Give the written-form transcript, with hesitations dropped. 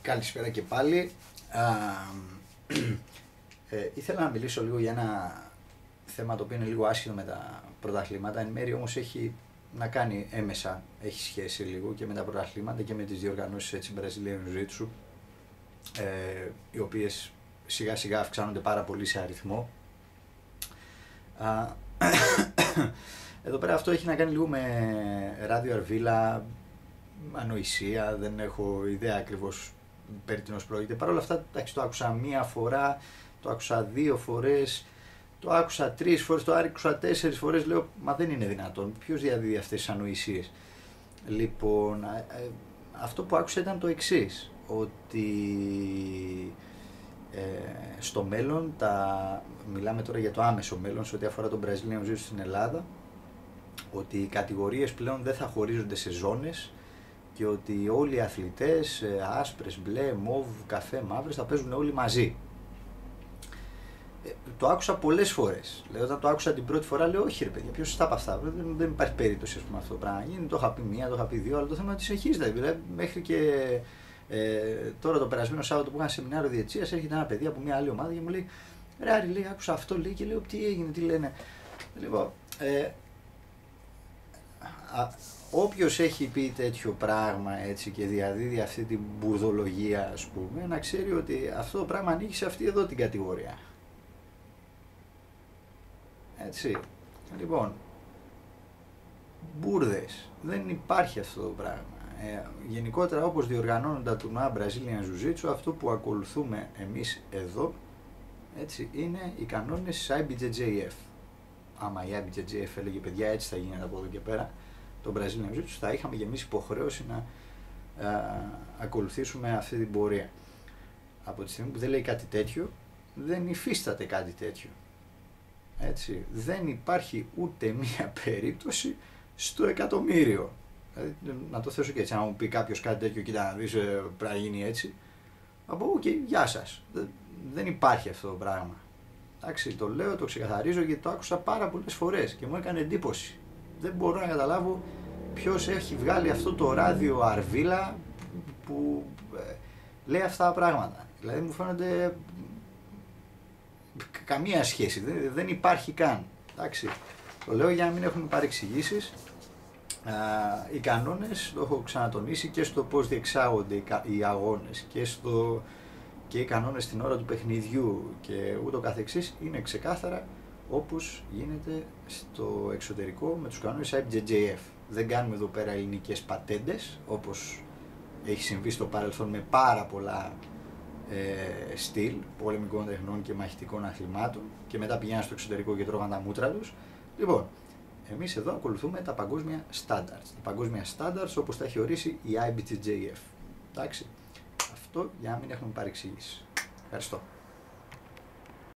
Καλησπέρα και πάλι. Ήθελα να μιλήσω λίγο για ένα θέμα το οποίο είναι λίγο άσχετο με τα πρωταθλήματα. Εν μέρει όμως έχει να κάνει έμεσα, έχει σχέση λίγο και με τα πρωταθλήματα και με τις διοργανώσεις Brazilian Jiu-Jitsu, οι οποίες σιγά σιγά αυξάνονται πάρα πολύ σε αριθμό. Εδώ πέρα αυτό έχει να κάνει λίγο με ράδιο αρβίλα, ανοησία, δεν έχω ιδέα ακριβώς περί τίνος πρόκειται. Παρ' όλα αυτά, το άκουσα μία φορά, το άκουσα 2 φορές, το άκουσα 3 φορές, το άκουσα 4 φορές, λέω, μα δεν είναι δυνατόν, ποιος διαδίδει αυτές τις ανοησίες. Λοιπόν, αυτό που άκουσα ήταν το εξής, ότι στο μέλλον, μιλάμε τώρα για το άμεσο μέλλον, σε ό,τι αφορά τον Brazilian Jiu-Jitsu στην Ελλάδα, ότι οι κατηγορίες πλέον δεν θα χωρίζονται σε ζώνες και ότι όλοι οι αθλητές, άσπρες, μπλε, μοβ, καφέ, μαύρες, θα παίζουν όλοι μαζί. Το άκουσα πολλές φορές. Όταν το άκουσα την πρώτη φορά, λέω: όχι, ρε παιδιά, ποιος τα είπε αυτά. Δεν υπάρχει περίπτωση αυτό το πράγμα. Το είχα πει μία, το είχα πει 2, αλλά το θέμα είναι ότι συνεχίζεται. Δηλαδή, μέχρι και τώρα το περασμένο Σάββατο που είχα σεμινάριο διετησίας, έρχεται ένα παιδί από μια άλλη ομάδα και μου λέει: ρε Άρη, λέει, άκουσα αυτό, λέει, και λέω: τι έγινε, τι λένε. Λοιπόν, όποιος έχει πει τέτοιο πράγμα έτσι και διαδίδει αυτή την μπουρδολογία, ας πούμε, να ξέρει ότι αυτό το πράγμα ανήκει σε αυτή εδώ την κατηγορία. Έτσι. Λοιπόν, μπουρδες. Δεν υπάρχει αυτό το πράγμα. Γενικότερα, όπως διοργανώνουν τα τουρνουά Brazilian Jiu-Jitsu, αυτό που ακολουθούμε εμείς εδώ, έτσι, είναι οι κανόνες της IBJJF. Άμα η IBJJF έλεγε, παιδιά, έτσι θα γίνεται από εδώ και πέρα το Brazilian Jiu-Jitsu, θα είχαμε και εμείς υποχρέωση να ακολουθήσουμε αυτή την πορεία. Από τη στιγμή που δεν λέει κάτι τέτοιο, δεν υφίσταται κάτι τέτοιο. Έτσι, δεν υπάρχει ούτε μία περίπτωση στο εκατομμύριο. Δηλαδή, να το θέσω και έτσι, αν μου πει κάποιος κάτι τέτοιο, κοίτα να δεις, πρέπει να γίνει έτσι, θα πω: okay, γεια σας. Δεν υπάρχει αυτό το πράγμα. Εντάξει, το λέω, το ξεκαθαρίζω γιατί το άκουσα πάρα πολλές φορές και μου έκανε εντύπωση. Δεν μπορώ να καταλάβω ποιος έχει βγάλει αυτό το ράδιο αρβίλα που λέει αυτά τα πράγματα. Δηλαδή μου φαίνονται καμία σχέση, δεν υπάρχει καν. Εντάξει, το λέω για να μην έχουν παρεξηγήσεις. Οι κανόνες, το έχω ξανατονίσει και στο πώς διεξάγονται οι αγώνες και οι κανόνες την ώρα του παιχνιδιού και ούτω καθεξής, είναι ξεκάθαρα όπως γίνεται στο εξωτερικό με τους κανόνες IBJJF. Δεν κάνουμε εδώ πέρα ελληνικές πατέντες, όπως έχει συμβεί στο παρελθόν με πάρα πολλά στυλ πολεμικών τεχνών και μαχητικών αθλημάτων και μετά πηγαίνουν στο εξωτερικό και τρώγαν τα μούτρα τους. Λοιπόν, εμείς εδώ ακολουθούμε τα παγκόσμια standards. Τα παγκόσμια standards όπως τα έχει ορίσει η IBJJF. Εντάξει, αυτό για να μην έχουμε παρεξηγήσεις. Ευχαριστώ.